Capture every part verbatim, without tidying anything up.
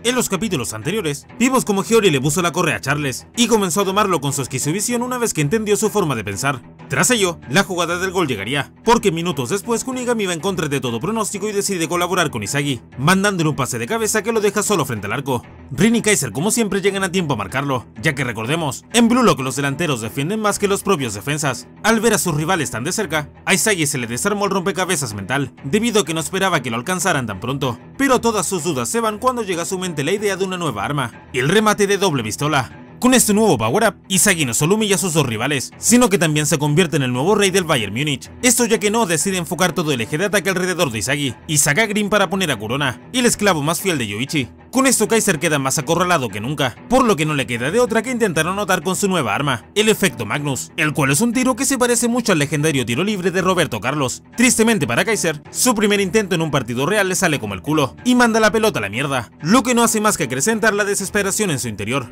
En los capítulos anteriores, vimos como Hiyori le puso la correa a Charles y comenzó a domarlo con su esquizovisión una vez que entendió su forma de pensar. Tras ello, la jugada del gol llegaría, porque minutos después Kunigami va en contra de todo pronóstico y decide colaborar con Isagi, mandándole un pase de cabeza que lo deja solo frente al arco. Rin y Kaiser como siempre llegan a tiempo a marcarlo, ya que recordemos, en Blue Lock los delanteros defienden más que los propios defensas. Al ver a sus rivales tan de cerca, a Isagi se le desarmó el rompecabezas mental, debido a que no esperaba que lo alcanzaran tan pronto, pero todas sus dudas se van cuando llega a su mente la idea de una nueva arma, el remate de doble pistola. Con este nuevo power-up, Isagi no solo humilla a sus dos rivales, sino que también se convierte en el nuevo rey del Bayern Múnich. Esto ya que No decide enfocar todo el eje de ataque alrededor de Isagi, y saca a Green para poner a Kurona, el esclavo más fiel de Yoichi. Con esto Kaiser queda más acorralado que nunca, por lo que no le queda de otra que intentar anotar con su nueva arma, el efecto Magnus, el cual es un tiro que se parece mucho al legendario tiro libre de Roberto Carlos. Tristemente para Kaiser, su primer intento en un partido real le sale como el culo, y manda la pelota a la mierda, lo que no hace más que acrecentar la desesperación en su interior.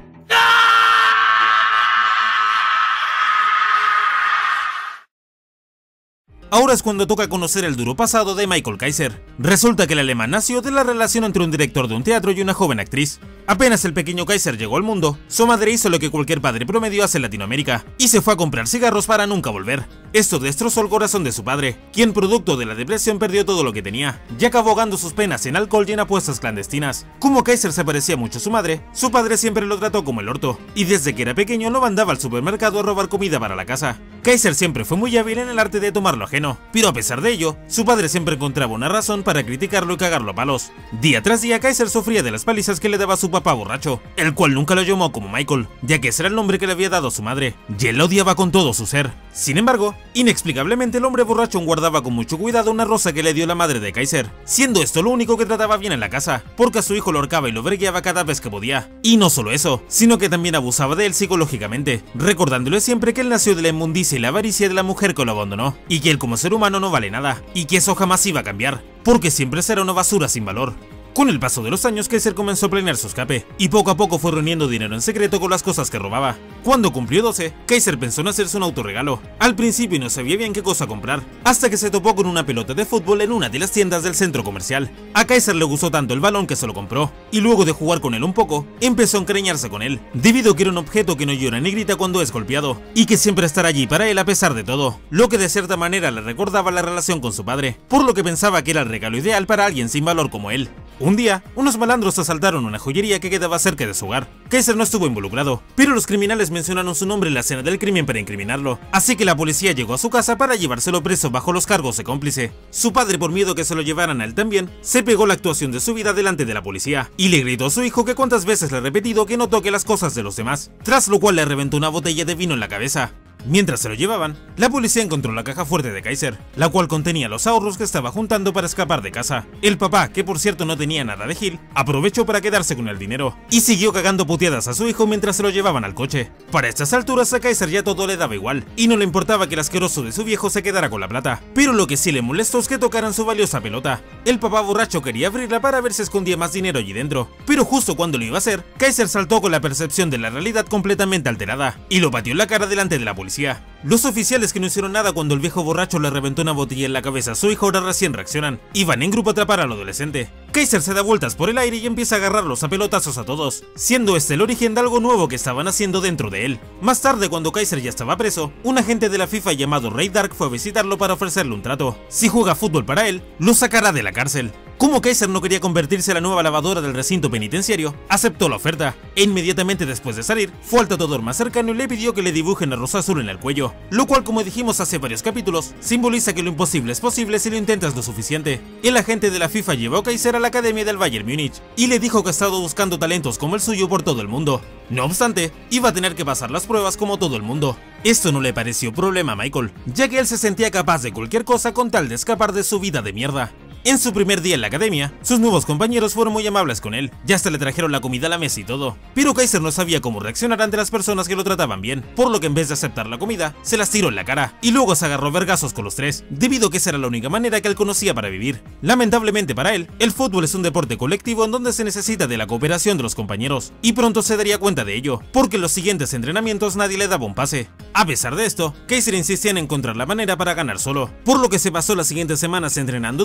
Ahora es cuando toca conocer el duro pasado de Michael Kaiser. Resulta que el alemán nació de la relación entre un director de un teatro y una joven actriz. Apenas el pequeño Kaiser llegó al mundo, su madre hizo lo que cualquier padre promedio hace en Latinoamérica, y se fue a comprar cigarros para nunca volver. Esto destrozó el corazón de su padre, quien producto de la depresión perdió todo lo que tenía, ya que ahogando sus penas en alcohol y en apuestas clandestinas. Como Kaiser se parecía mucho a su madre, su padre siempre lo trató como el orto, y desde que era pequeño lo mandaba al supermercado a robar comida para la casa. Kaiser siempre fue muy hábil en el arte de tomar lo ajeno, pero a pesar de ello, su padre siempre encontraba una razón para criticarlo y cagarlo a palos. Día tras día Kaiser sufría de las palizas que le daba su papá borracho, el cual nunca lo llamó como Michael, ya que ese era el nombre que le había dado su madre, y él lo odiaba con todo su ser. Sin embargo, inexplicablemente el hombre borracho guardaba con mucho cuidado una rosa que le dio la madre de Kaiser, siendo esto lo único que trataba bien en la casa, porque a su hijo lo ahorcaba y lo vergueaba cada vez que podía. Y no solo eso, sino que también abusaba de él psicológicamente, recordándole siempre que él nació de la inmundicia y la avaricia de la mujer que lo abandonó, y que él como ser humano no vale nada, y que eso jamás iba a cambiar, porque siempre será una basura sin valor. Con el paso de los años, Kaiser comenzó a planear su escape, y poco a poco fue reuniendo dinero en secreto con las cosas que robaba. Cuando cumplió doce, Kaiser pensó en hacerse un autorregalo. Al principio no sabía bien qué cosa comprar, hasta que se topó con una pelota de fútbol en una de las tiendas del centro comercial. A Kaiser le gustó tanto el balón que se lo compró, y luego de jugar con él un poco, empezó a encariñarse con él, debido a que era un objeto que no llora ni grita cuando es golpeado, y que siempre estará allí para él a pesar de todo, lo que de cierta manera le recordaba la relación con su padre, por lo que pensaba que era el regalo ideal para alguien sin valor como él. Un día, unos malandros asaltaron una joyería que quedaba cerca de su hogar. Kaiser no estuvo involucrado, pero los criminales mencionaron su nombre en la escena del crimen para incriminarlo, así que la policía llegó a su casa para llevárselo preso bajo los cargos de cómplice. Su padre, por miedo que se lo llevaran a él también, se pegó la actuación de su vida delante de la policía, y le gritó a su hijo que cuántas veces le ha repetido que no toque las cosas de los demás, tras lo cual le reventó una botella de vino en la cabeza. Mientras se lo llevaban, la policía encontró la caja fuerte de Kaiser, la cual contenía los ahorros que estaba juntando para escapar de casa. El papá, que por cierto no tenía nada de Gil, aprovechó para quedarse con el dinero, y siguió cagando puteadas a su hijo mientras se lo llevaban al coche. Para estas alturas a Kaiser ya todo le daba igual, y no le importaba que el asqueroso de su viejo se quedara con la plata, pero lo que sí le molestó es que tocaran su valiosa pelota. El papá borracho quería abrirla para ver si escondía más dinero allí dentro, pero justo cuando lo iba a hacer, Kaiser saltó con la percepción de la realidad completamente alterada, y lo pateó en la cara delante de la policía. Los oficiales, que no hicieron nada cuando el viejo borracho le reventó una botella en la cabeza a su hijo, ahora recién reaccionan, y van en grupo a atrapar al adolescente. Kaiser se da vueltas por el aire y empieza a agarrarlos a pelotazos a todos, siendo este el origen de algo nuevo que estaban haciendo dentro de él. Más tarde, cuando Kaiser ya estaba preso, un agente de la FIFA llamado Ray Dark fue a visitarlo para ofrecerle un trato. Si juega fútbol para él, lo sacará de la cárcel. Como Kaiser no quería convertirse en la nueva lavadora del recinto penitenciario, aceptó la oferta, e inmediatamente después de salir, fue al tatuador más cercano y le pidió que le dibujen la rosa azul en el cuello, lo cual, como dijimos hace varios capítulos, simboliza que lo imposible es posible si lo intentas lo suficiente. El agente de la FIFA llevó a Kaiser a la academia del Bayern Múnich, y le dijo que ha estado buscando talentos como el suyo por todo el mundo. No obstante, iba a tener que pasar las pruebas como todo el mundo. Esto no le pareció problema a Michael, ya que él se sentía capaz de cualquier cosa con tal de escapar de su vida de mierda. En su primer día en la academia, sus nuevos compañeros fueron muy amables con él, ya hasta le trajeron la comida a la mesa y todo, pero Kaiser no sabía cómo reaccionar ante las personas que lo trataban bien, por lo que en vez de aceptar la comida, se las tiró en la cara, y luego se agarró vergazos con los tres, debido a que esa era la única manera que él conocía para vivir. Lamentablemente para él, el fútbol es un deporte colectivo en donde se necesita de la cooperación de los compañeros, y pronto se daría cuenta de ello, porque en los siguientes entrenamientos nadie le daba un pase. A pesar de esto, Kaiser insistía en encontrar la manera para ganar solo, por lo que se pasó las siguientes semanas entrenando duro y desarrollando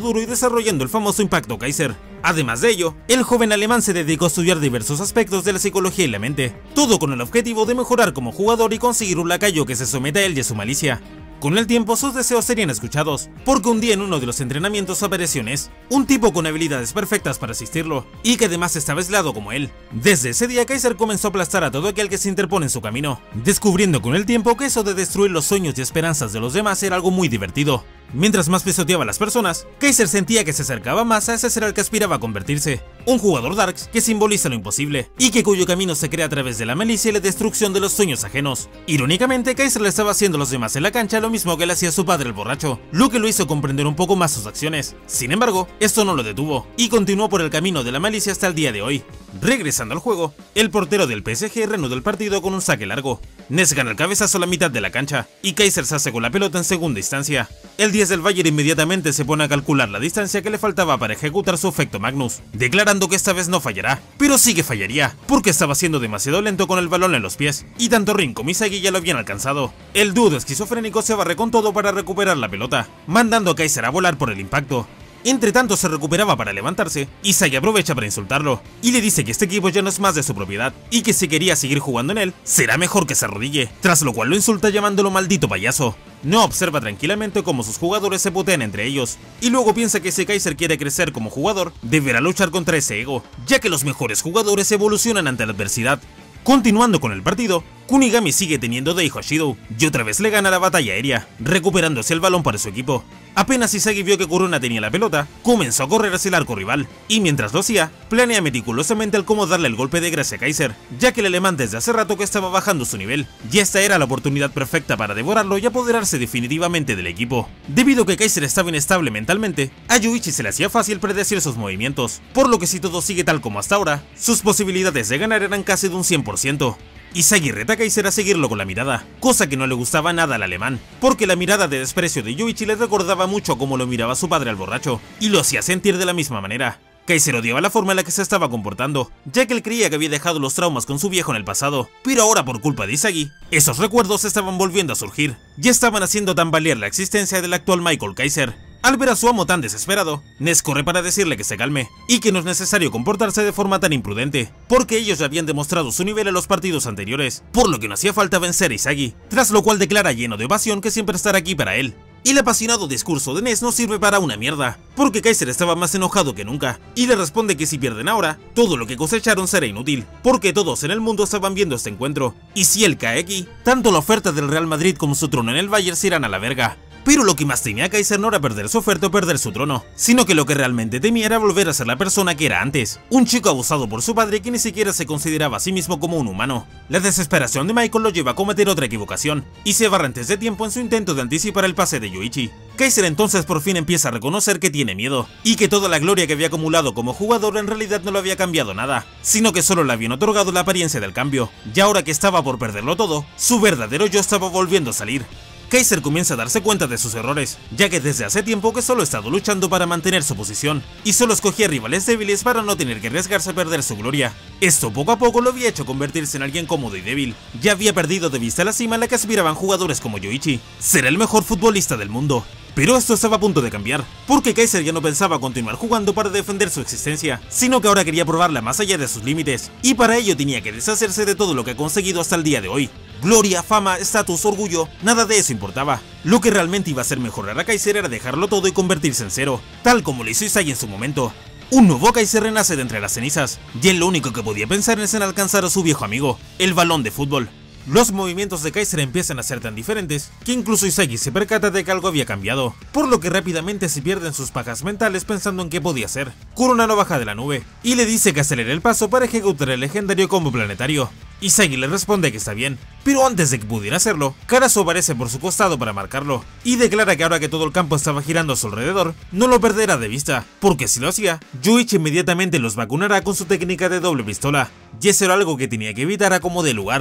desarrollando el famoso Impacto Kaiser. Además de ello, el joven alemán se dedicó a estudiar diversos aspectos de la psicología y la mente, todo con el objetivo de mejorar como jugador y conseguir un lacayo que se someta a él y a su malicia. Con el tiempo sus deseos serían escuchados, porque un día en uno de los entrenamientos apareció Ness, un tipo con habilidades perfectas para asistirlo, y que además estaba aislado como él. Desde ese día Kaiser comenzó a aplastar a todo aquel que se interpone en su camino, descubriendo con el tiempo que eso de destruir los sueños y esperanzas de los demás era algo muy divertido. Mientras más pisoteaba a las personas, Kaiser sentía que se acercaba más a ese ser al que aspiraba a convertirse, un jugador darks que simboliza lo imposible, y que cuyo camino se crea a través de la malicia y la destrucción de los sueños ajenos. Irónicamente, Kaiser le estaba haciendo a los demás en la cancha lo mismo que le hacía a su padre el borracho, lo que lo hizo comprender un poco más sus acciones. Sin embargo, esto no lo detuvo, y continuó por el camino de la malicia hasta el día de hoy. Regresando al juego, el portero del P S G reanuda el partido con un saque largo. Ness gana el cabezazo a la mitad de la cancha, y Kaiser se hace con la pelota en segunda instancia. El diez del Bayern inmediatamente se pone a calcular la distancia que le faltaba para ejecutar su efecto Magnus, declarando que esta vez no fallará, pero sí que fallaría, porque estaba siendo demasiado lento con el balón en los pies, y tanto Ring como Inzaghi ya lo habían alcanzado. El dúo esquizofrénico se barre con todo para recuperar la pelota, mandando a Kaiser a volar por el impacto. Entre tanto se recuperaba para levantarse, Inzaghi aprovecha para insultarlo, y le dice que este equipo ya no es más de su propiedad, y que si quería seguir jugando en él, será mejor que se arrodille, tras lo cual lo insulta llamándolo maldito payaso. No observa tranquilamente cómo sus jugadores se putean entre ellos, y luego piensa que si Kaiser quiere crecer como jugador, deberá luchar contra ese ego, ya que los mejores jugadores evolucionan ante la adversidad. Continuando con el partido, Kunigami sigue teniendo de hijo a Shido, y otra vez le gana la batalla aérea, recuperándose el balón para su equipo. Apenas Inzaghi vio que Corona tenía la pelota, comenzó a correr hacia el arco rival, y mientras lo hacía, planea meticulosamente el cómo darle el golpe de gracia a Kaiser, ya que el alemán desde hace rato que estaba bajando su nivel, y esta era la oportunidad perfecta para devorarlo y apoderarse definitivamente del equipo. Debido a que Kaiser estaba inestable mentalmente, a Yuichi se le hacía fácil predecir sus movimientos, por lo que si todo sigue tal como hasta ahora, sus posibilidades de ganar eran casi de un cien por ciento. Inzaghi reta a Kaiser a seguirlo con la mirada, cosa que no le gustaba nada al alemán, porque la mirada de desprecio de Yuichi le recordaba mucho a cómo lo miraba su padre al borracho, y lo hacía sentir de la misma manera. Kaiser odiaba la forma en la que se estaba comportando, ya que él creía que había dejado los traumas con su viejo en el pasado, pero ahora por culpa de Inzaghi, esos recuerdos estaban volviendo a surgir, y estaban haciendo tambalear la existencia del actual Michael Kaiser. Al ver a su amo tan desesperado, Ness corre para decirle que se calme, y que no es necesario comportarse de forma tan imprudente, porque ellos ya habían demostrado su nivel en los partidos anteriores, por lo que no hacía falta vencer a Inzaghi, tras lo cual declara lleno de evasión que siempre estará aquí para él. Y el apasionado discurso de Ness no sirve para una mierda, porque Kaiser estaba más enojado que nunca, y le responde que si pierden ahora, todo lo que cosecharon será inútil, porque todos en el mundo estaban viendo este encuentro, y si él cae aquí, tanto la oferta del Real Madrid como su trono en el Bayern se irán a la verga. Pero lo que más temía Kaiser no era perder su oferta o perder su trono, sino que lo que realmente temía era volver a ser la persona que era antes, un chico abusado por su padre que ni siquiera se consideraba a sí mismo como un humano. La desesperación de Michael lo lleva a cometer otra equivocación, y se barra antes de tiempo en su intento de anticipar el pase de Yuichi. Kaiser entonces por fin empieza a reconocer que tiene miedo, y que toda la gloria que había acumulado como jugador en realidad no lo había cambiado nada, sino que solo le habían otorgado la apariencia del cambio, y ahora que estaba por perderlo todo, su verdadero yo estaba volviendo a salir. Kaiser comienza a darse cuenta de sus errores, ya que desde hace tiempo que solo ha estado luchando para mantener su posición, y solo escogía rivales débiles para no tener que arriesgarse a perder su gloria. Esto poco a poco lo había hecho convertirse en alguien cómodo y débil, ya había perdido de vista la cima a la que aspiraban jugadores como Yuichi, ser el mejor futbolista del mundo. Pero esto estaba a punto de cambiar, porque Kaiser ya no pensaba continuar jugando para defender su existencia, sino que ahora quería probarla más allá de sus límites, y para ello tenía que deshacerse de todo lo que ha conseguido hasta el día de hoy. Gloria, fama, estatus, orgullo, nada de eso importaba. Lo que realmente iba a hacer mejorar a Kaiser era dejarlo todo y convertirse en cero, tal como lo hizo Inzaghi en su momento. Un nuevo Kaiser renace de entre las cenizas, y él lo único que podía pensar es en alcanzar a su viejo amigo, el balón de fútbol. Los movimientos de Kaiser empiezan a ser tan diferentes que incluso Inzaghi se percata de que algo había cambiado, por lo que rápidamente se pierden sus pajas mentales pensando en qué podía ser. Corona no baja de la nube y le dice que acelere el paso para ejecutar el legendario combo planetario. Inzaghi le responde que está bien, pero antes de que pudiera hacerlo, Karasu aparece por su costado para marcarlo, y declara que ahora que todo el campo estaba girando a su alrededor, no lo perderá de vista, porque si lo hacía, Yuichi inmediatamente los vacunará con su técnica de doble pistola, y eso era algo que tenía que evitar a como de lugar.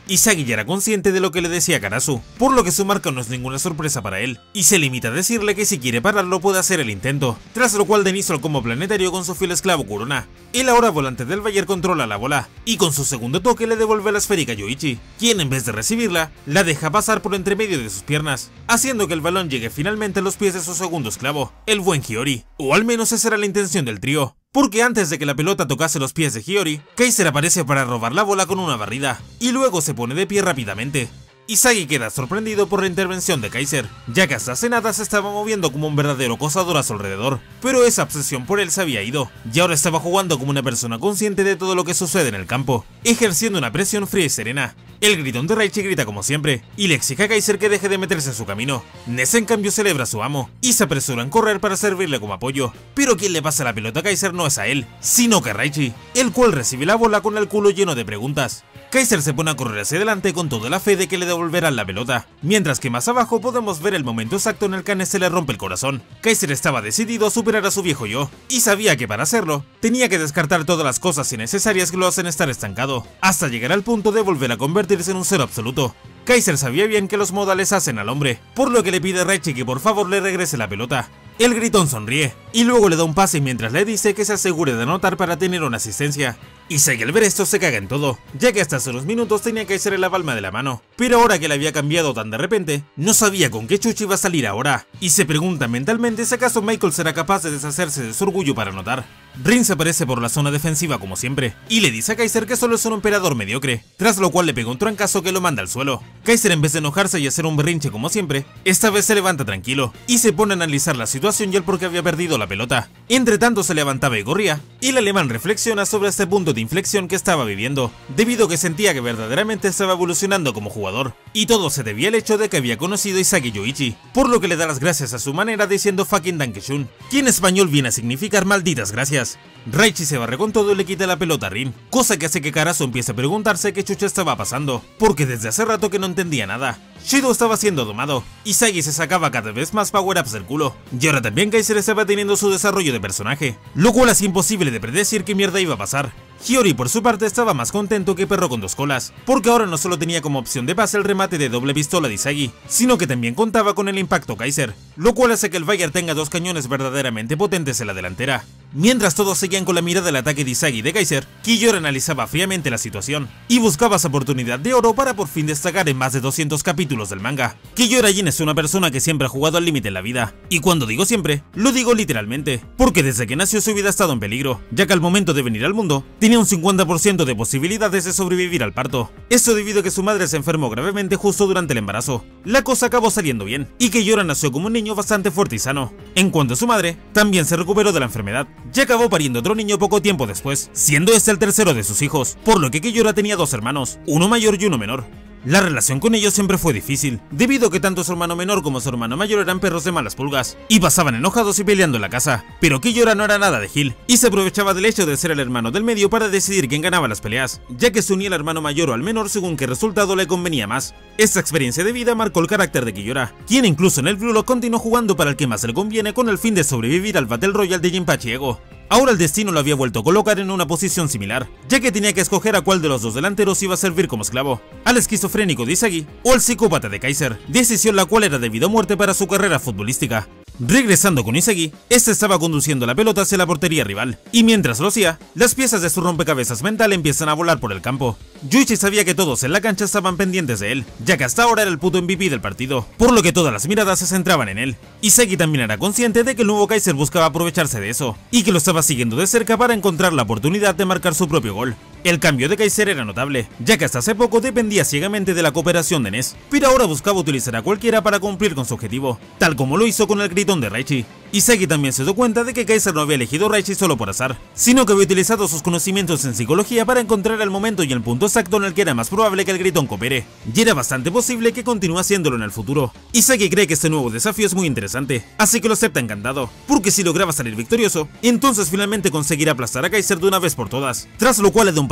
Isagi ya era consciente de lo que le decía Karasu, por lo que su marca no es ninguna sorpresa para él, y se limita a decirle que si quiere pararlo puede hacer el intento, tras lo cual Den hizo el combo planetario con su fiel esclavo Kurona. El ahora volante del Bayer controla la bola, y con su segundo toque le devuelve la esférica a Yoichi, quien en vez de recibirla, la deja pasar por entre medio de sus piernas, haciendo que el balón llegue finalmente a los pies de su segundo esclavo, el buen Hiyori, o al menos esa era la intención del trío. Porque antes de que la pelota tocase los pies de Hiyori, Kaiser aparece para robar la bola con una barrida, y luego se pone de pie rápidamente. Isagi queda sorprendido por la intervención de Kaiser, ya que hasta hace nada se estaba moviendo como un verdadero acosador a su alrededor, pero esa obsesión por él se había ido, y ahora estaba jugando como una persona consciente de todo lo que sucede en el campo, ejerciendo una presión fría y serena. El gritón de Raichi grita como siempre, y le exige a Kaiser que deje de meterse en su camino. Ness en cambio celebra a su amo, y se apresura en correr para servirle como apoyo, pero quien le pasa la pelota a Kaiser no es a él, sino que a Raichi, el cual recibe la bola con el culo lleno de preguntas. Kaiser se pone a correr hacia adelante con toda la fe de que le devolverán la pelota, mientras que más abajo podemos ver el momento exacto en el que a Ness se le rompe el corazón. Kaiser estaba decidido a superar a su viejo yo, y sabía que para hacerlo, tenía que descartar todas las cosas innecesarias que lo hacen estar estancado, hasta llegar al punto de volver a convertirse en un cero absoluto. Kaiser sabía bien que los modales hacen al hombre, por lo que le pide a Raichi que por favor le regrese la pelota. El gritón sonríe, y luego le da un pase mientras le dice que se asegure de anotar para tener una asistencia. Isagi al ver esto se caga en todo, ya que hasta hace unos minutos tenía Kaiser en la palma de la mano, pero ahora que le había cambiado tan de repente, no sabía con qué chuchi iba a salir ahora, y se pregunta mentalmente si acaso Michael será capaz de deshacerse de su orgullo para anotar. Rin se aparece por la zona defensiva como siempre, y le dice a Kaiser que solo es un emperador mediocre, tras lo cual le pega un trancazo que lo manda al suelo. Kaiser, en vez de enojarse y hacer un berrinche como siempre, esta vez se levanta tranquilo, y se pone a analizar la situación y el por qué había perdido la pelota. Entre tanto se levantaba y corría, y el alemán reflexiona sobre este punto de inflexión que estaba viviendo, debido a que sentía que verdaderamente estaba evolucionando como jugador, y todo se debía al hecho de que había conocido a Isagi Yoichi, por lo que le da las gracias a su manera diciendo fucking Dankeschön, que en español viene a significar malditas gracias. Raichi se barre con todo y le quita la pelota a Rin, cosa que hace que Karasu empiece a preguntarse qué chucha estaba pasando, porque desde hace rato que no entendía nada. Shido estaba siendo domado, Isagi se sacaba cada vez más power-ups del culo, y ahora también Kaiser estaba teniendo su desarrollo de personaje, lo cual es imposible de predecir qué mierda iba a pasar. Hiyori por su parte estaba más contento que perro con dos colas, porque ahora no solo tenía como opción de base el remate de doble pistola de Isagi, sino que también contaba con el impacto Kaiser, lo cual hace que el Bayer tenga dos cañones verdaderamente potentes en la delantera. Mientras todos seguían con la mirada del ataque de Isagi y de Kaiser, Kiyori analizaba fríamente la situación, y buscaba su oportunidad de oro para por fin destacar en más de doscientos capítulos del manga. Kiyori Jin es una persona que siempre ha jugado al límite en la vida, y cuando digo siempre, lo digo literalmente, porque desde que nació su vida ha estado en peligro, ya que al momento de venir al mundo, tenía un cincuenta por ciento de posibilidades de sobrevivir al parto. Esto debido a que su madre se enfermó gravemente justo durante el embarazo. La cosa acabó saliendo bien, y Kiyori nació como un niño bastante fuerte y sano. En cuanto a su madre, también se recuperó de la enfermedad, y acabó pariendo otro niño poco tiempo después, siendo este el tercero de sus hijos, por lo que Kiyori tenía dos hermanos, uno mayor y uno menor. La relación con ellos siempre fue difícil, debido a que tanto su hermano menor como su hermano mayor eran perros de malas pulgas, y pasaban enojados y peleando en la casa, pero Kiyori no era nada de Gil, y se aprovechaba del hecho de ser el hermano del medio para decidir quién ganaba las peleas, ya que se unía al hermano mayor o al menor según qué resultado le convenía más. Esta experiencia de vida marcó el carácter de Kiyori, quien incluso en el Blue Lock continuó jugando para el que más le conviene con el fin de sobrevivir al Battle Royale de Jinpachi Ego. Ahora el destino lo había vuelto a colocar en una posición similar, ya que tenía que escoger a cuál de los dos delanteros iba a servir como esclavo, al esquizofrénico de Isagi o al psicópata de Kaiser, decisión la cual era de vida o muerte para su carrera futbolística. Regresando con Isagi, este estaba conduciendo la pelota hacia la portería rival, y mientras lo hacía, las piezas de su rompecabezas mental empiezan a volar por el campo. Yoichi sabía que todos en la cancha estaban pendientes de él, ya que hasta ahora era el puto M V P del partido, por lo que todas las miradas se centraban en él. Isagi también era consciente de que el nuevo Kaiser buscaba aprovecharse de eso, y que lo estaba siguiendo de cerca para encontrar la oportunidad de marcar su propio gol. El cambio de Kaiser era notable, ya que hasta hace poco dependía ciegamente de la cooperación de Ness, pero ahora buscaba utilizar a cualquiera para cumplir con su objetivo, tal como lo hizo con el gritón de Raichi. Isagi también se dio cuenta de que Kaiser no había elegido Raichi solo por azar, sino que había utilizado sus conocimientos en psicología para encontrar el momento y el punto exacto en el que era más probable que el gritón coopere, y era bastante posible que continúe haciéndolo en el futuro. Isagi cree que este nuevo desafío es muy interesante, así que lo acepta encantado, porque si lograba salir victorioso, entonces finalmente conseguirá aplastar a Kaiser de una vez por todas, tras lo cual le da un paso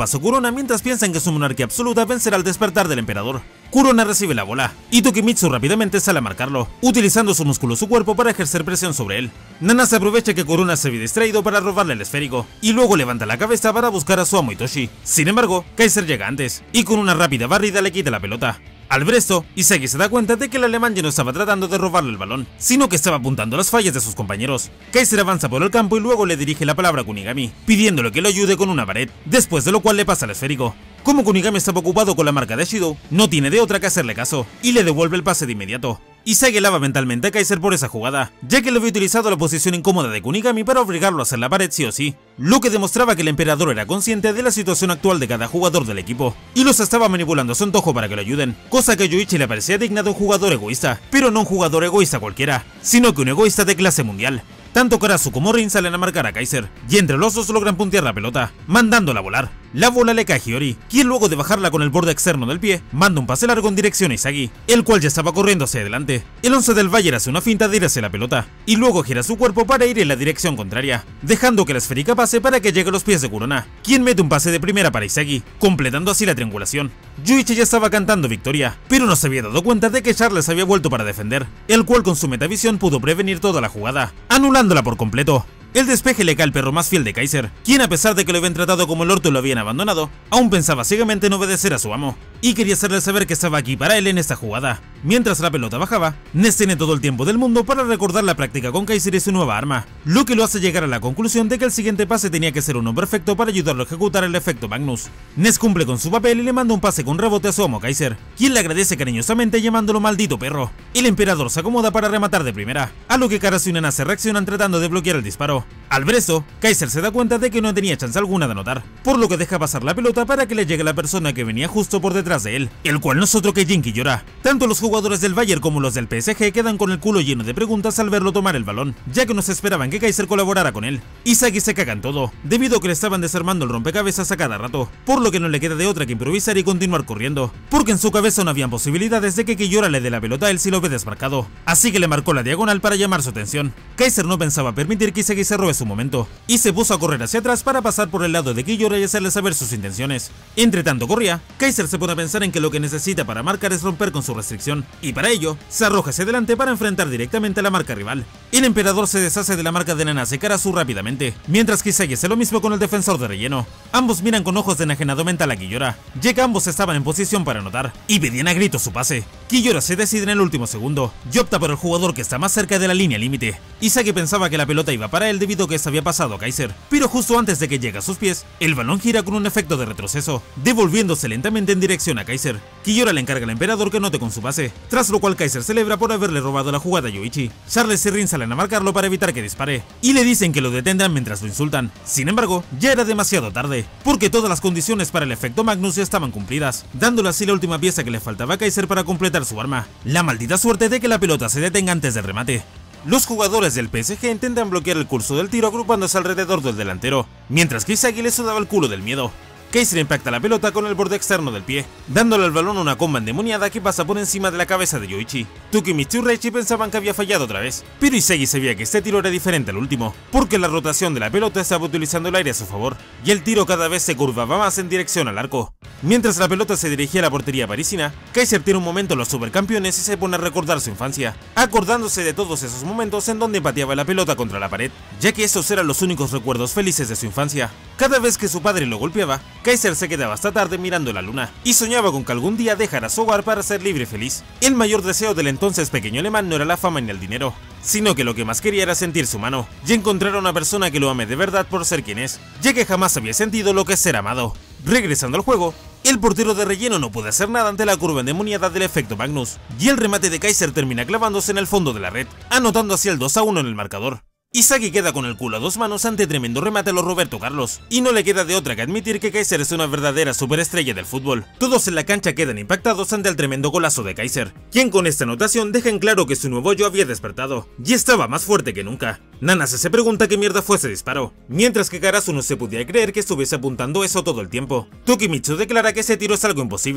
paso Kurona mientras piensan que su monarquía absoluta vencerá al despertar del emperador. Kurona recibe la bola, y Tokimitsu rápidamente sale a marcarlo, utilizando su musculoso cuerpo para ejercer presión sobre él. Nana se aprovecha que Kurona se ve distraído para robarle el esférico, y luego levanta la cabeza para buscar a su amo Itoshi. Sin embargo, Kaiser llega antes, y con una rápida barrida le quita la pelota. Al ver esto, Isagi se da cuenta de que el alemán ya no estaba tratando de robarle el balón, sino que estaba apuntando a las fallas de sus compañeros. Kaiser avanza por el campo y luego le dirige la palabra a Kunigami, pidiéndole que lo ayude con una pared, después de lo cual le pasa el esférico. Como Kunigami estaba ocupado con la marca de Shido, no tiene de otra que hacerle caso, y le devuelve el pase de inmediato. Isagi alaba mentalmente a Kaiser por esa jugada, ya que le había utilizado la posición incómoda de Kunigami para obligarlo a hacer la pared sí o sí, lo que demostraba que el emperador era consciente de la situación actual de cada jugador del equipo, y los estaba manipulando a su antojo para que lo ayuden, cosa que a Yoichi le parecía digna de un jugador egoísta, pero no un jugador egoísta cualquiera, sino que un egoísta de clase mundial. Tanto Karasu como Rin salen a marcar a Kaiser, y entre los dos logran puntear la pelota, mandándola a volar. La bola le cae a Hiyori, quien luego de bajarla con el borde externo del pie, manda un pase largo en dirección a Isagi, el cual ya estaba corriendo hacia adelante. El once del Bayern hace una finta de ir hacia la pelota, y luego gira su cuerpo para ir en la dirección contraria, dejando que la esférica pase para que llegue a los pies de Kurona, quien mete un pase de primera para Isagi, completando así la triangulación. Yoichi ya estaba cantando victoria, pero no se había dado cuenta de que Charles había vuelto para defender, el cual con su metavisión pudo prevenir toda la jugada, anulándola por completo. El despeje le cae al perro más fiel de Kaiser, quien a pesar de que lo habían tratado como el orto y lo habían abandonado, aún pensaba ciegamente en obedecer a su amo, y quería hacerle saber que estaba aquí para él en esta jugada. Mientras la pelota bajaba, Ness tiene todo el tiempo del mundo para recordar la práctica con Kaiser y su nueva arma, lo que lo hace llegar a la conclusión de que el siguiente pase tenía que ser uno perfecto para ayudarlo a ejecutar el efecto Magnus. Ness cumple con su papel y le manda un pase con rebote a su amo Kaiser, quien le agradece cariñosamente llamándolo maldito perro. El emperador se acomoda para rematar de primera, a lo que Karasu y Nana se reaccionan tratando de bloquear el disparo. Al ver esto, Kaiser se da cuenta de que no tenía chance alguna de anotar, por lo que deja pasar la pelota para que le llegue a la persona que venía justo por detrás de él, el cual no es otro que Jin Quillora. Tanto los jugadores del Bayern como los del P S G quedan con el culo lleno de preguntas al verlo tomar el balón, ya que no se esperaban que Kaiser colaborara con él. Isagi se caga en todo, debido a que le estaban desarmando el rompecabezas a cada rato, por lo que no le queda de otra que improvisar y continuar corriendo, porque en su cabeza no habían posibilidades de que Quillora le dé la pelota a él si lo ve desmarcado, así que le marcó la diagonal para llamar su atención. Kaiser no pensaba permitir que Isagi se robe su momento, y se puso a correr hacia atrás para pasar por el lado de Quillora y hacerle saber sus intenciones. Entre tanto corría, Kaiser se pone a pensar en que lo que necesita para marcar es romper con su restricción, y para ello, se arroja hacia adelante para enfrentar directamente a la marca rival. El emperador se deshace de la marca de Nanase Karasu rápidamente, mientras que Isagi hace lo mismo con el defensor de relleno. Ambos miran con ojos de enajenado mental a Quillora, ya que ambos estaban en posición para anotar, y pedían a gritos su pase. Quillora se decide en el último segundo, y opta por el jugador que está más cerca de la línea límite. Isagi pensaba que la pelota iba para él debido a que se había pasado a Kaiser, pero justo antes de que llegue a sus pies, el balón gira con un efecto de retroceso, devolviéndose lentamente en dirección a Kaiser. Quillora le encarga al emperador que note con su pase, tras lo cual Kaiser celebra por haberle robado la jugada a Yoichi. Charles y Rin salen a marcarlo para evitar que dispare, y le dicen que lo detendrán mientras lo insultan. Sin embargo, ya era demasiado tarde, porque todas las condiciones para el efecto Magnus ya estaban cumplidas, dándole así la última pieza que le faltaba a Kaiser para completar su arma, la maldita suerte de que la pelota se detenga antes del remate. Los jugadores del P S G intentan bloquear el curso del tiro agrupándose alrededor del delantero, mientras que Isagi le sudaba el culo del miedo. Kaiser impacta la pelota con el borde externo del pie, dándole al balón una comba endemoniada que pasa por encima de la cabeza de Yoichi. Tokimitsu y Reichi pensaban que había fallado otra vez, pero Isagi sabía que este tiro era diferente al último, porque la rotación de la pelota estaba utilizando el aire a su favor, y el tiro cada vez se curvaba más en dirección al arco. Mientras la pelota se dirigía a la portería parisina, Kaiser tiene un momento en los supercampeones y se pone a recordar su infancia, acordándose de todos esos momentos en donde pateaba la pelota contra la pared, ya que esos eran los únicos recuerdos felices de su infancia. Cada vez que su padre lo golpeaba, Kaiser se quedaba hasta tarde mirando la luna, y soñaba con que algún día dejara su hogar para ser libre y feliz. El mayor deseo del entonces pequeño alemán no era la fama ni el dinero, sino que lo que más quería era sentirse humano, y encontrar a una persona que lo ame de verdad por ser quien es, ya que jamás había sentido lo que es ser amado. Regresando al juego, el portero de relleno no puede hacer nada ante la curva endemoniada del efecto Magnus, y el remate de Kaiser termina clavándose en el fondo de la red, anotando así el dos a uno en el marcador. Isagi queda con el culo a dos manos ante tremendo remate a los Roberto Carlos, y no le queda de otra que admitir que Kaiser es una verdadera superestrella del fútbol. Todos en la cancha quedan impactados ante el tremendo golazo de Kaiser, quien con esta anotación deja en claro que su nuevo yo había despertado, y estaba más fuerte que nunca. Nanase se pregunta qué mierda fue ese disparo, mientras que Karasu no se podía creer que estuviese apuntando eso todo el tiempo. Tokimitsu declara que ese tiro es algo imposible,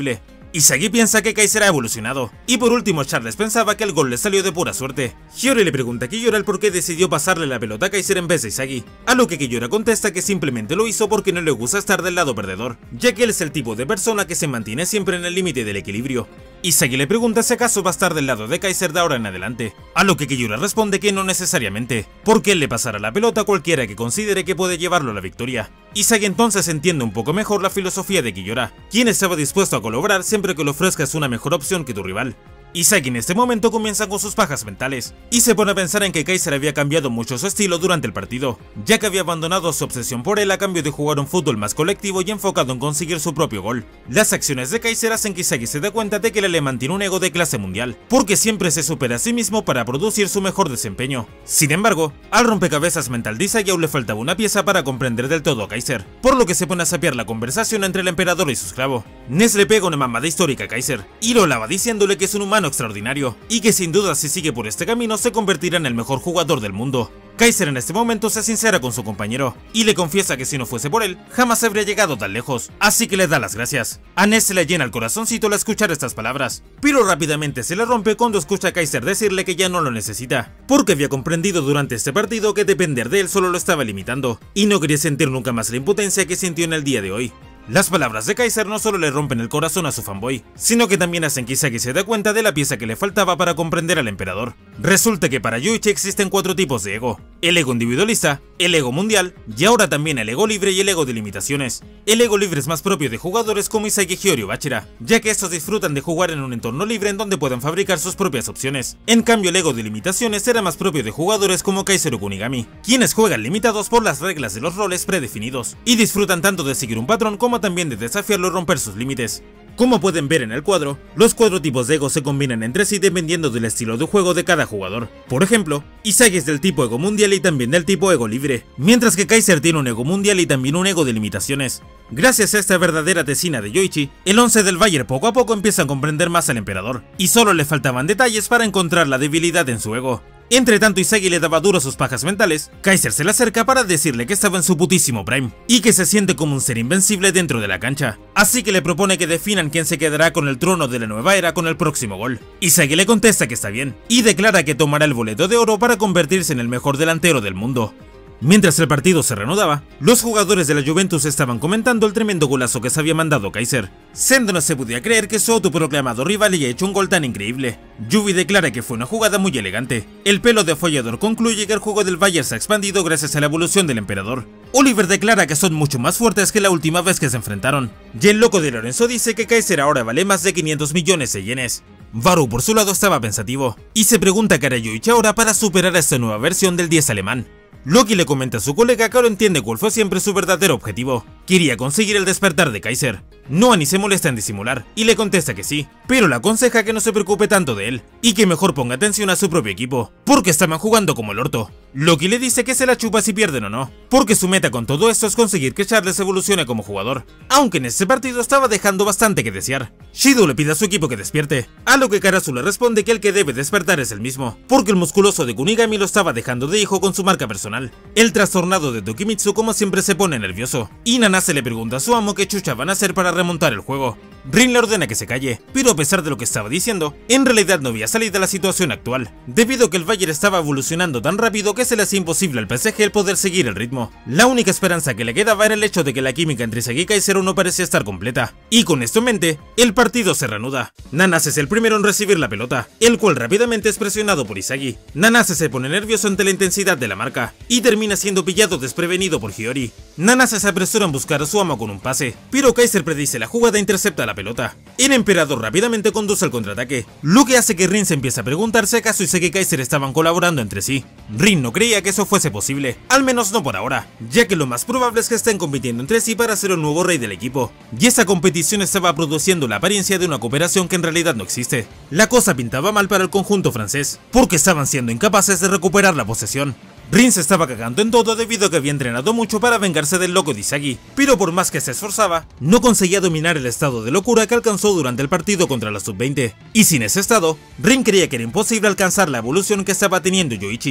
Isagi piensa que Kaiser ha evolucionado, y por último Charles pensaba que el gol le salió de pura suerte. Hiyori le pregunta a Kiyora el por qué decidió pasarle la pelota a Kaiser en vez de Isagi, a lo que Kiyora contesta que simplemente lo hizo porque no le gusta estar del lado perdedor, ya que él es el tipo de persona que se mantiene siempre en el límite del equilibrio. Isagi le pregunta si acaso va a estar del lado de Kaiser de ahora en adelante, a lo que Kiyora responde que no necesariamente, porque él le pasará la pelota a cualquiera que considere que puede llevarlo a la victoria. Isagi entonces entiende un poco mejor la filosofía de Kiyora, quien estaba dispuesto a colaborar siempre que le ofrezcas una mejor opción que tu rival. Isagi en este momento comienza con sus pajas mentales, y se pone a pensar en que Kaiser había cambiado mucho su estilo durante el partido, ya que había abandonado su obsesión por él a cambio de jugar un fútbol más colectivo y enfocado en conseguir su propio gol. Las acciones de Kaiser hacen que Isagi se dé cuenta de que el alemán tiene un ego de clase mundial, porque siempre se supera a sí mismo para producir su mejor desempeño. Sin embargo, al rompecabezas mental de Isagi aún le faltaba una pieza para comprender del todo a Kaiser, por lo que se pone a sapear la conversación entre el emperador y su esclavo. Ness le pega una mamada histórica a Kaiser, y lo alaba diciéndole que es un humano extraordinario, y que sin duda si sigue por este camino se convertirá en el mejor jugador del mundo. Kaiser en este momento se sincera con su compañero, y le confiesa que si no fuese por él, jamás habría llegado tan lejos, así que le da las gracias. A Ness se le llena el corazoncito al escuchar estas palabras, pero rápidamente se le rompe cuando escucha a Kaiser decirle que ya no lo necesita, porque había comprendido durante este partido que depender de él solo lo estaba limitando, y no quería sentir nunca más la impotencia que sintió en el día de hoy. Las palabras de Kaiser no solo le rompen el corazón a su fanboy, sino que también hacen que Isagi se dé cuenta de la pieza que le faltaba para comprender al emperador. Resulta que para Yoichi existen cuatro tipos de ego: el ego individualista, el ego mundial, y ahora también el ego libre y el ego de limitaciones. El ego libre es más propio de jugadores como Isagi, Hiyori o Bachira, ya que estos disfrutan de jugar en un entorno libre en donde pueden fabricar sus propias opciones. En cambio, el ego de limitaciones era más propio de jugadores como Kaiser o Kunigami, quienes juegan limitados por las reglas de los roles predefinidos, y disfrutan tanto de seguir un patrón como también de desafiarlo y romper sus límites. Como pueden ver en el cuadro, los cuatro tipos de ego se combinan entre sí dependiendo del estilo de juego de cada jugador. Por ejemplo, Isagi es del tipo ego mundial y también del tipo ego libre, mientras que Kaiser tiene un ego mundial y también un ego de limitaciones. Gracias a esta verdadera tesina de Yoichi, el once del Bayern poco a poco empieza a comprender más al emperador, y solo le faltaban detalles para encontrar la debilidad en su ego. Entre tanto Isagi le daba duro a sus pajas mentales, Kaiser se le acerca para decirle que estaba en su putísimo prime, y que se siente como un ser invencible dentro de la cancha, así que le propone que definan quién se quedará con el trono de la nueva era con el próximo gol. Isagi le contesta que está bien, y declara que tomará el boleto de oro para convertirse en el mejor delantero del mundo. Mientras el partido se reanudaba, los jugadores de la Juventus estaban comentando el tremendo golazo que se había mandado Kaiser. Sendo no se podía creer que su autoproclamado rival haya hecho un gol tan increíble. Yuvi declara que fue una jugada muy elegante. El pelo de follador concluye que el juego del Bayern se ha expandido gracias a la evolución del emperador. Oliver declara que son mucho más fuertes que la última vez que se enfrentaron. Y el loco de Lorenzo dice que Kaiser ahora vale más de quinientos millones de yenes. Varu por su lado estaba pensativo, y se pregunta qué hará Yoichi ahora para superar a esta nueva versión del diez alemán. Loki le comenta a su colega que ahora entiende cuál fue siempre su verdadero objetivo: quería conseguir el despertar de Kaiser. Noah ni se molesta en disimular, y le contesta que sí, pero le aconseja que no se preocupe tanto de él, y que mejor ponga atención a su propio equipo, porque estaban jugando como el orto. Loki le dice que se la chupa si pierden o no, porque su meta con todo esto es conseguir que Charles evolucione como jugador, aunque en este partido estaba dejando bastante que desear. Shido le pide a su equipo que despierte, a lo que Karasu le responde que el que debe despertar es el mismo, porque el musculoso de Kunigami lo estaba dejando de hijo con su marca personal. El trastornado de Tokimitsu como siempre se pone nervioso, y Nanase le pregunta a su amo qué chucha van a hacer para remontar el juego. Rin le ordena que se calle, pero a pesar de lo que estaba diciendo, en realidad no había salido de la situación actual, debido a que el Bayern estaba evolucionando tan rápido que se le hacía imposible al P S G el poder seguir el ritmo. La única esperanza que le quedaba era el hecho de que la química entre Isagi y Kaiser no parecía estar completa, y con esto en mente, el partido se reanuda. Nanase es el primero en recibir la pelota, el cual rápidamente es presionado por Isagi. Nanase se pone nervioso ante la intensidad de la marca, y termina siendo pillado desprevenido por Hiyori. Nanase se apresura en buscar a su amo con un pase, pero Kaiser predice la jugada e intercepta la pelota. El emperador rápidamente conduce al contraataque, lo que hace que Rin se empiece a preguntar si acaso Isagi y Kaiser estaban colaborando entre sí. Rin no creía que eso fuese posible, al menos no por ahora, ya que lo más probable es que estén compitiendo entre sí para ser el nuevo rey del equipo, y esa competición estaba produciendo la apariencia de una cooperación que en realidad no existe. La cosa pintaba mal para el conjunto francés, porque estaban siendo incapaces de recuperar la posesión. Rin se estaba cagando en todo debido a que había entrenado mucho para vengarse del loco de Isagi, pero por más que se esforzaba, no conseguía dominar el estado de locura que alcanzó durante el partido contra la sub veinte, y sin ese estado, Rin creía que era imposible alcanzar la evolución que estaba teniendo Yoichi.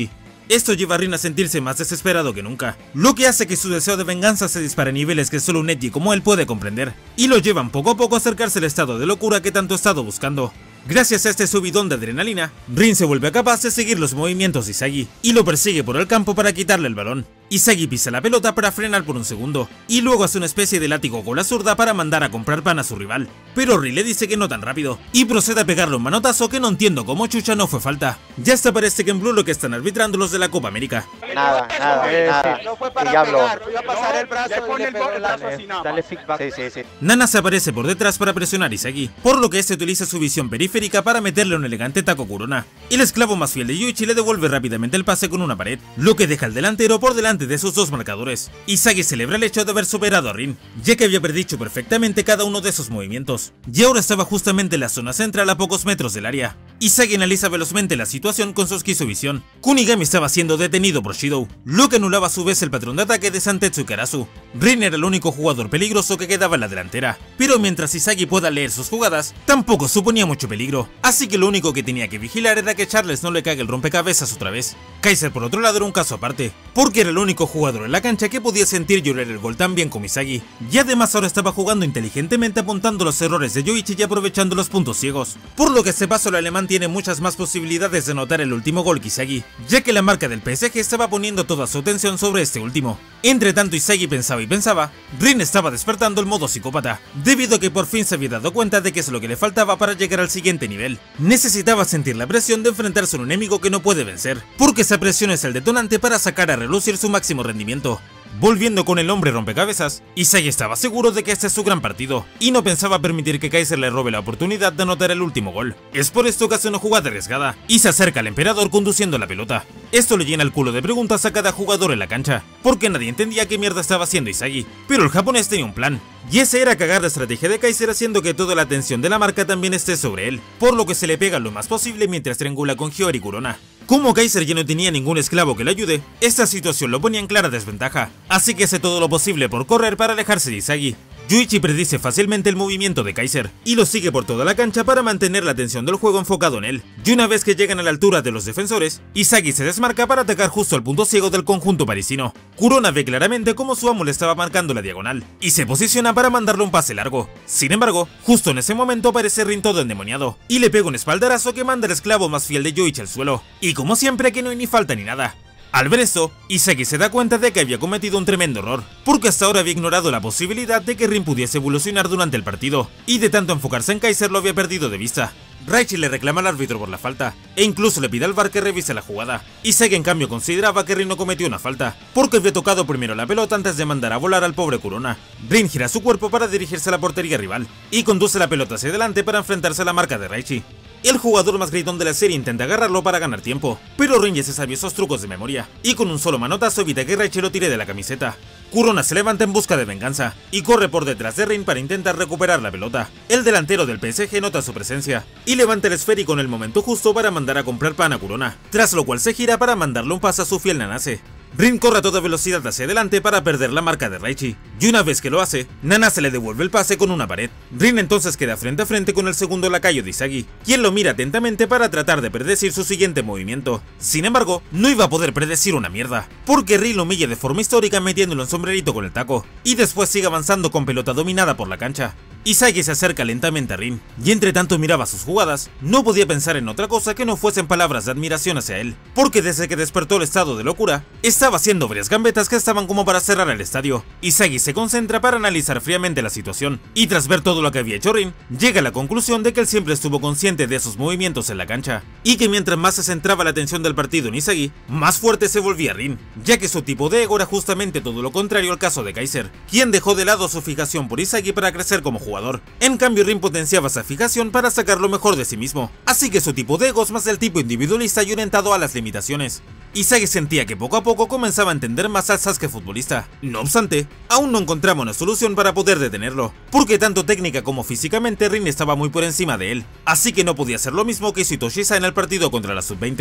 Esto lleva a Rin a sentirse más desesperado que nunca, lo que hace que su deseo de venganza se dispare a niveles que solo un edgy como él puede comprender, y lo llevan poco a poco a acercarse al estado de locura que tanto ha estado buscando. Gracias a este subidón de adrenalina, Rin se vuelve capaz de seguir los movimientos de Isagi, y lo persigue por el campo para quitarle el balón. Isagi pisa la pelota para frenar por un segundo, y luego hace una especie de látigo con la zurda para mandar a comprar pan a su rival, pero Rin le dice que no tan rápido, y procede a pegarle un manotazo que no entiendo cómo chucha no fue falta. Ya hasta parece que en Blue lo que están arbitrando los de la Copa América. Nada, nada, eh, nada. No fue para Diablo. pegar, iba a pasar el brazo y le pegó el brazo así nada más. Dale feedback. Sí, sí, sí. Nana se aparece por detrás para presionar a Isagi, por lo que este utiliza su visión periférica para meterle un elegante taco Kurona. El esclavo más fiel de Yuichi le devuelve rápidamente el pase con una pared, lo que deja al delantero por delante de sus dos marcadores. Isagi celebra el hecho de haber superado a Rin, ya que había predicho perfectamente cada uno de sus movimientos, y ahora estaba justamente en la zona central a pocos metros del área. Isagi analiza velozmente la situación con su esquizovisión. Kunigami estaba siendo detenido por Shidou, lo que anulaba a su vez el patrón de ataque de Santetsu Karasu. Rin era el único jugador peligroso que quedaba en la delantera, pero mientras Isagi pueda leer sus jugadas, tampoco suponía mucho peligro, así que lo único que tenía que vigilar era que Charles no le cague el rompecabezas otra vez. Kaiser por otro lado era un caso aparte, porque era el único jugador en la cancha que podía sentir llorar el gol tan bien como Isagi, y además ahora estaba jugando inteligentemente apuntando los errores de Yoichi y aprovechando los puntos ciegos, por lo que este paso el alemán tiene muchas más posibilidades de anotar el último gol que Isagi, ya que la marca del P S G estaba poniendo toda su atención sobre este último. Entre tanto Isagi pensaba y pensaba, Rin estaba despertando el modo psicópata, debido a que por fin se había dado cuenta de que es lo que le faltaba para llegar al siguiente nivel. Necesitaba sentir la presión de enfrentarse a un enemigo que no puede vencer, porque esa presión es el detonante para sacar a relucir su máximo rendimiento. Volviendo con el hombre rompecabezas, Isagi estaba seguro de que este es su gran partido, y no pensaba permitir que Kaiser le robe la oportunidad de anotar el último gol. Es por esto que hace una jugada arriesgada, y se acerca al emperador conduciendo la pelota. Esto le llena el culo de preguntas a cada jugador en la cancha, porque nadie entendía qué mierda estaba haciendo Isagi, pero el japonés tenía un plan, y ese era cagar la estrategia de Kaiser haciendo que toda la atención de la marca también esté sobre él, por lo que se le pega lo más posible mientras triangula con Hiyori Kurona. Como Kaiser ya no tenía ningún esclavo que le ayude, esta situación lo ponía en clara desventaja, así que hace todo lo posible por correr para alejarse de Isagi. Yuichi predice fácilmente el movimiento de Kaiser, y lo sigue por toda la cancha para mantener la atención del juego enfocado en él, y una vez que llegan a la altura de los defensores, Isagi se desmarca para atacar justo al punto ciego del conjunto parisino. Kurona ve claramente cómo su amo le estaba marcando la diagonal, y se posiciona para mandarle un pase largo. Sin embargo, justo en ese momento aparece Rin todo endemoniado, y le pega un espaldarazo que manda al esclavo más fiel de Yoichi al suelo, y como siempre aquí no hay ni falta ni nada. Al ver esto, Isagi se da cuenta de que había cometido un tremendo error, porque hasta ahora había ignorado la posibilidad de que Rin pudiese evolucionar durante el partido, y de tanto enfocarse en Kaiser lo había perdido de vista. Raichi le reclama al árbitro por la falta, e incluso le pide al V A R que revise la jugada. Isagi en cambio consideraba que Rin no cometió una falta, porque había tocado primero la pelota antes de mandar a volar al pobre Kurona. Rin gira su cuerpo para dirigirse a la portería rival, y conduce la pelota hacia adelante para enfrentarse a la marca de Raichi. El jugador más gritón de la serie intenta agarrarlo para ganar tiempo, pero Rin ya se sabía esos trucos de memoria, y con un solo manotazo evita que Raichi lo tire de la camiseta. Kurona se levanta en busca de venganza, y corre por detrás de Rin para intentar recuperar la pelota. El delantero del P S G nota su presencia, y levanta el esférico en el momento justo para mandar a comprar pan a Kurona, tras lo cual se gira para mandarle un pase a su fiel Nanase. Rin corre a toda velocidad hacia adelante para perder la marca de Raichi, y una vez que lo hace, Nanase le devuelve el pase con una pared. Rin entonces queda frente a frente con el segundo lacayo de Isagi, quien lo mira atentamente para tratar de predecir su siguiente movimiento. Sin embargo, no iba a poder predecir una mierda, porque Rin lo humilla de forma histórica metiéndolo en sombrerito con el taco, y después sigue avanzando con pelota dominada por la cancha. Isagi se acerca lentamente a Rin, y entre tanto miraba sus jugadas, no podía pensar en otra cosa que no fuesen palabras de admiración hacia él, porque desde que despertó el estado de locura, estaba haciendo varias gambetas que estaban como para cerrar el estadio. Isagi se concentra para analizar fríamente la situación, y tras ver todo lo que había hecho Rin, llega a la conclusión de que él siempre estuvo consciente de sus movimientos en la cancha, y que mientras más se centraba la atención del partido en Isagi, más fuerte se volvía Rin, ya que su tipo de ego era justamente todo lo contrario al caso de Kaiser, quien dejó de lado su fijación por Isagi para crecer como jugador. En cambio, Rin potenciaba esa fijación para sacar lo mejor de sí mismo, así que su tipo de ego es más el tipo individualista y orientado a las limitaciones. Isagi sentía que poco a poco comenzaba a entender más al Sasuke futbolista. No obstante, aún no encontraba una solución para poder detenerlo, porque tanto técnica como físicamente Rin estaba muy por encima de él, así que no podía hacer lo mismo que hizo Itoshi-sa en el partido contra la sub veinte.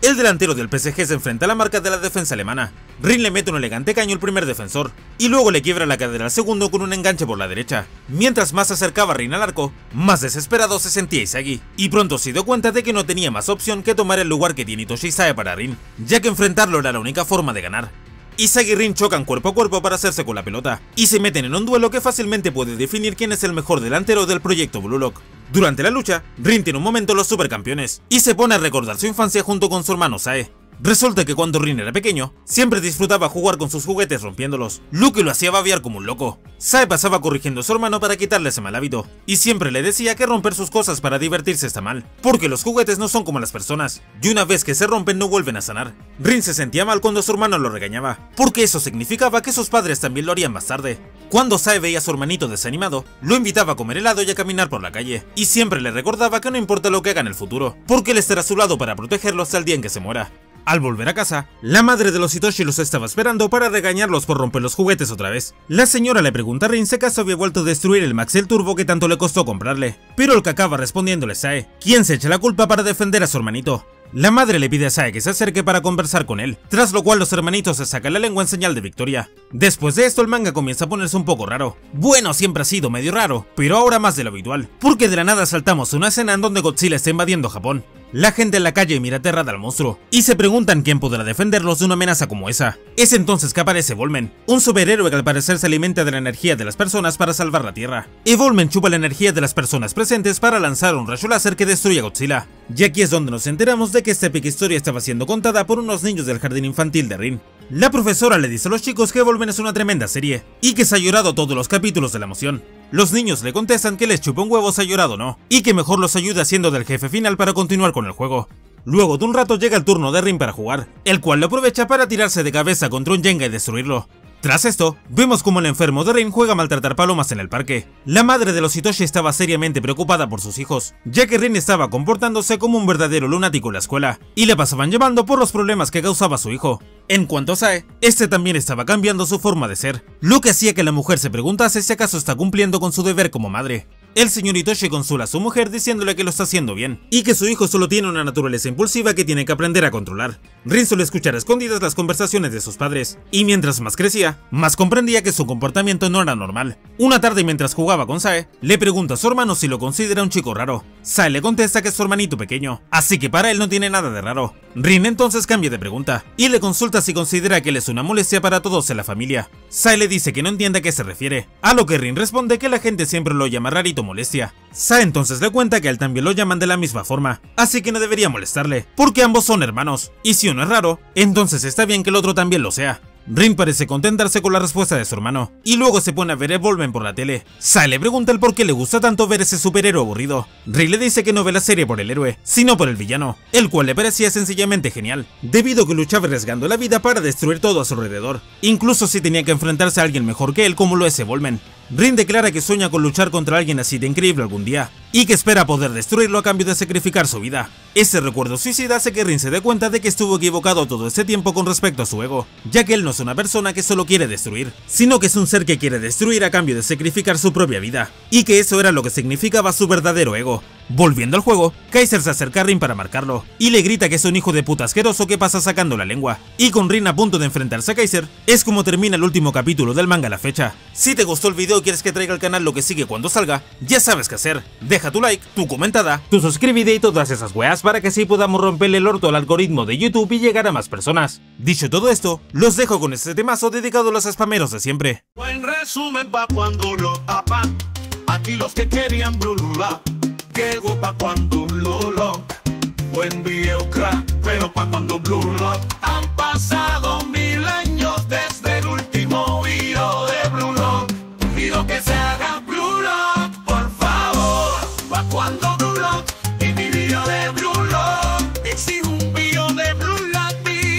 El delantero del P S G se enfrenta a la marca de la defensa alemana. Rin le mete un elegante caño al primer defensor, y luego le quiebra la cadera al segundo con un enganche por la derecha. Mientras más se acercaba Rin al arco, más desesperado se sentía Isagi, y pronto se dio cuenta de que no tenía más opción que tomar el lugar que tiene Itoshi Sae para Rin, ya que enfrentarlo era la única forma de ganar. Isagi y Rin chocan cuerpo a cuerpo para hacerse con la pelota, y se meten en un duelo que fácilmente puede definir quién es el mejor delantero del proyecto Blue Lock. Durante la lucha, Rin tiene un momento los supercampeones, y se pone a recordar su infancia junto con su hermano Sae. Resulta que cuando Rin era pequeño, siempre disfrutaba jugar con sus juguetes rompiéndolos, lo que lo hacía babear como un loco. Sae pasaba corrigiendo a su hermano para quitarle ese mal hábito, y siempre le decía que romper sus cosas para divertirse está mal, porque los juguetes no son como las personas, y una vez que se rompen no vuelven a sanar. Rin se sentía mal cuando su hermano lo regañaba, porque eso significaba que sus padres también lo harían más tarde. Cuando Sae veía a su hermanito desanimado, lo invitaba a comer helado y a caminar por la calle, y siempre le recordaba que no importa lo que haga en el futuro, porque él estará a su lado para protegerlo hasta el día en que se muera. Al volver a casa, la madre de los Itoshi los estaba esperando para regañarlos por romper los juguetes otra vez. La señora le pregunta a Rin si acaso había vuelto a destruir el Maxell Turbo que tanto le costó comprarle, pero el que acaba respondiéndole es Sae, quien se echa la culpa para defender a su hermanito. La madre le pide a Sae que se acerque para conversar con él, tras lo cual los hermanitos se sacan la lengua en señal de victoria. Después de esto el manga comienza a ponerse un poco raro. Bueno, siempre ha sido medio raro, pero ahora más de lo habitual, porque de la nada saltamos a una escena en donde Godzilla está invadiendo Japón. La gente en la calle mira aterrada al monstruo, y se preguntan quién podrá defenderlos de una amenaza como esa. Es entonces que aparece Volmen, un superhéroe que al parecer se alimenta de la energía de las personas para salvar la Tierra. Y Volmen chupa la energía de las personas presentes para lanzar un rayo láser que destruye a Godzilla. Y aquí es donde nos enteramos de que esta épica historia estaba siendo contada por unos niños del jardín infantil de Rin. La profesora le dice a los chicos que Volmen es una tremenda serie, y que se ha llorado todos los capítulos de la emoción. Los niños le contestan que les chupa un huevo si ha llorado o no, y que mejor los ayuda siendo del jefe final para continuar con el juego. Luego de un rato llega el turno de Rin para jugar, el cual lo aprovecha para tirarse de cabeza contra un Jenga y destruirlo. Tras esto, vemos como el enfermo de Rin juega a maltratar palomas en el parque. La madre de los Itoshi estaba seriamente preocupada por sus hijos, ya que Rin estaba comportándose como un verdadero lunático en la escuela, y le pasaban llevando por los problemas que causaba su hijo. En cuanto a Sae, este también estaba cambiando su forma de ser, lo que hacía que la mujer se preguntase si acaso está cumpliendo con su deber como madre. El señor Itoshi consuela a su mujer diciéndole que lo está haciendo bien, y que su hijo solo tiene una naturaleza impulsiva que tiene que aprender a controlar. Rin suele escuchar a escondidas las conversaciones de sus padres, y mientras más crecía, más comprendía que su comportamiento no era normal. Una tarde mientras jugaba con Sae, le pregunta a su hermano si lo considera un chico raro. Sae le contesta que es su hermanito pequeño, así que para él no tiene nada de raro. Rin entonces cambia de pregunta, y le consulta si considera que él es una molestia para todos en la familia. Sae le dice que no entiende a qué se refiere, a lo que Rin responde que la gente siempre lo llama rarito molestia. Sae entonces le cuenta que a él también lo llaman de la misma forma, así que no debería molestarle, porque ambos son hermanos, y si uno es raro, entonces está bien que el otro también lo sea. Rin parece contentarse con la respuesta de su hermano, y luego se pone a ver el Volmen por la tele. Sae le pregunta el por qué le gusta tanto ver ese superhéroe aburrido. Rin le dice que no ve la serie por el héroe, sino por el villano, el cual le parecía sencillamente genial, debido a que luchaba arriesgando la vida para destruir todo a su alrededor, incluso si tenía que enfrentarse a alguien mejor que él como lo es Volmen. Rin declara que sueña con luchar contra alguien así de increíble algún día, y que espera poder destruirlo a cambio de sacrificar su vida. Ese recuerdo suicida hace que Rin se dé cuenta de que estuvo equivocado todo este tiempo con respecto a su ego, ya que él no es una persona que solo quiere destruir, sino que es un ser que quiere destruir a cambio de sacrificar su propia vida, y que eso era lo que significaba su verdadero ego. Volviendo al juego, Kaiser se acerca a Rin para marcarlo, y le grita que es un hijo de puta asqueroso que pasa sacando la lengua, y con Rin a punto de enfrentarse a Kaiser, es como termina el último capítulo del manga a la fecha. Si te gustó el video y quieres que traiga al canal lo que sigue cuando salga, ya sabes qué hacer, deja tu like, tu comentada, tu suscríbete y todas esas weas para que así podamos romperle el orto al algoritmo de YouTube y llegar a más personas. Dicho todo esto, los dejo con este temazo dedicado a los spameros de siempre. Buen resumen pa' cuando lo tapan, aquí los que querían blulula, llego pa' cuando lo lo, buen video crack, pero pa' cuando Blue Lock. Han pasado mil años desde el último video de Blue Lock, pido que se haga Blue Lock, por favor, pa' cuando Blue Lock, y mi video de Blue Lock, exijo un video de Blue Lock,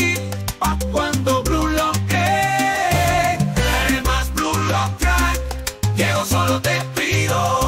pa' cuando Blue Lock, eh, eres más Blue Lock crack, llego solo te pido.